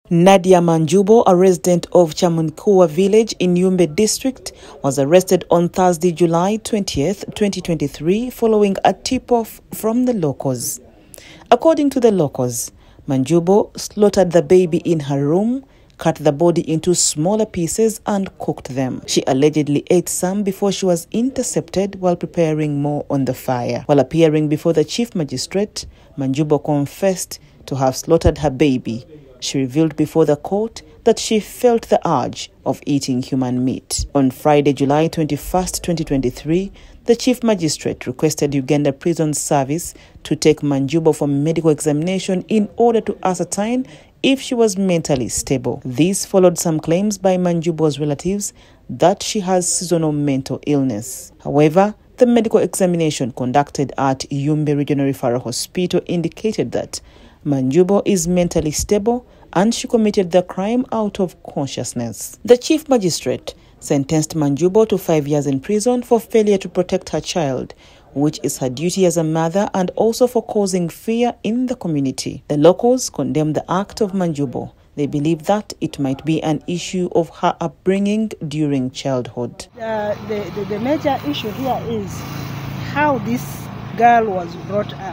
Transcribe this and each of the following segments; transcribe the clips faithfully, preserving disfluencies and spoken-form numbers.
Nadia Manjubo, a resident of Chamunkua village in Yumbe district, was arrested on Thursday, July twentieth, twenty twenty-three, following a tip-off from the locals. According to the locals, Manjubo slaughtered the baby in her room, cut the body into smaller pieces and cooked them. She allegedly ate some before she was intercepted while preparing more on the fire. While appearing before the chief magistrate, Manjubo confessed to have slaughtered her baby. She revealed before the court that she felt the urge of eating human meat. On Friday, July twenty-first, twenty twenty-three, the chief magistrate requested Uganda Prison Service to take Manjubo for medical examination in order to ascertain if she was mentally stable. This followed some claims by Manjubo's relatives that she has seasonal mental illness. However, the medical examination conducted at Yumbe Regional Referral Hospital indicated that Manjubo is mentally stable and she committed the crime out of consciousness. The chief magistrate sentenced Manjubo to five years in prison for failure to protect her child, which is her duty as a mother, and also for causing fear in the community. The locals condemned the act of Manjubo. They believe that it might be an issue of her upbringing during childhood. Uh, the, the, the major issue here is how this girl was brought up.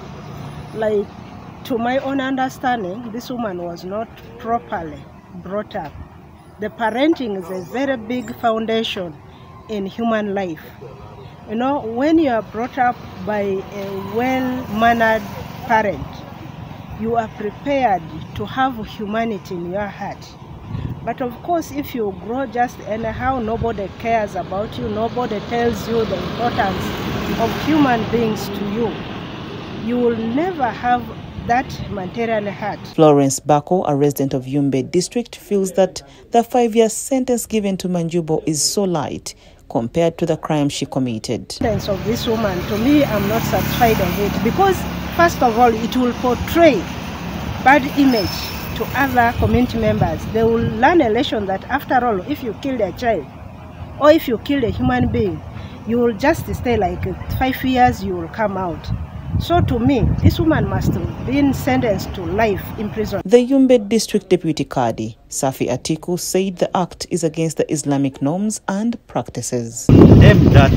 Like, to my own understanding, this woman was not properly brought up. The parenting is a very big foundation in human life. You know, when you are brought up by a well-mannered parent, you are prepared to have humanity in your heart. But of course, if you grow just anyhow, nobody cares about you, nobody tells you the importance of human beings to you, you will never have that material heart. Florence Bako, a resident of Yumbe district, feels that the five-year sentence given to Manjubo is so light compared to the crime she committed. The sentence of this woman, to me, I'm not satisfied of it because, first of all, it will portray bad image to other community members. They will learn a lesson that, after all, if you kill a child or if you kill a human being, you will just stay like five years, you will come out. So to me, this woman must have been sentenced to life in prison. The Yumbe District Deputy Kadi, Safi Atiku, said the act is against the Islamic norms and practices. Them that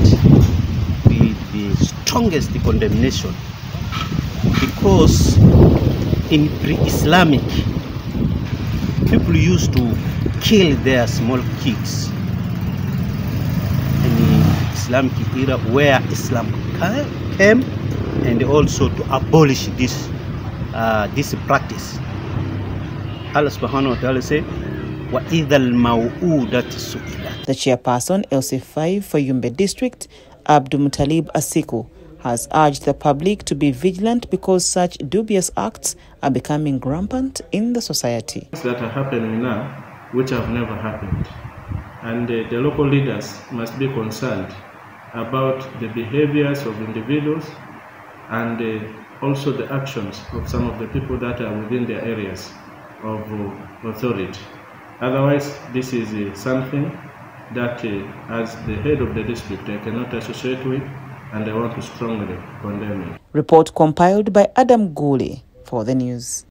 with the strongest condemnation, because in pre-Islamic, people used to kill their small kids. In the Islamic era where Islam came, and also to abolish this uh, this practice. Allah subhanahu wa ta'ala said, وَإِذَا الْمَوْءُودَةُ سُئِلَتْ. The chairperson, L C five for Yumbe District, Abdul Muttalib Asiku, has urged the public to be vigilant because such dubious acts are becoming rampant in the society. Things that are happening now, which have never happened. And uh, the local leaders must be concerned about the behaviors of individuals and uh, also the actions of some of the people that are within their areas of uh, authority. Otherwise, this is uh, something that uh, as the head of the district I cannot associate with, and I want to strongly condemn it. Report compiled by Adam Gule for the news.